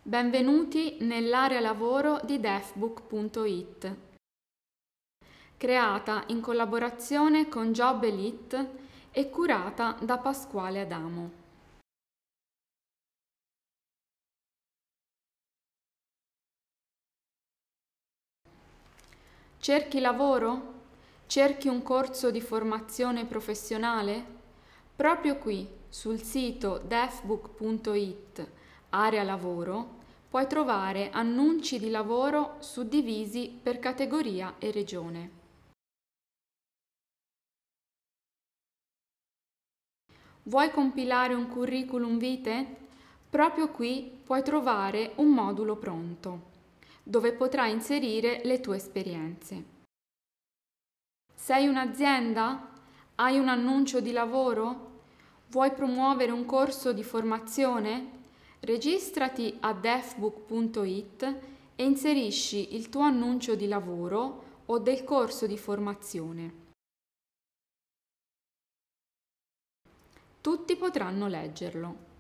Benvenuti nell'area lavoro di Defbook.it, creata in collaborazione con Job Elite e curata da Pasquale Adamo. Cerchi lavoro? Cerchi un corso di formazione professionale? Proprio qui, sul sito defbook.it, area lavoro, puoi trovare annunci di lavoro suddivisi per categoria e regione. Vuoi compilare un curriculum vitae? Proprio qui puoi trovare un modulo pronto, dove potrai inserire le tue esperienze. Sei un'azienda? Hai un annuncio di lavoro? Vuoi promuovere un corso di formazione? Registrati a defbook.it e inserisci il tuo annuncio di lavoro o del corso di formazione. Tutti potranno leggerlo.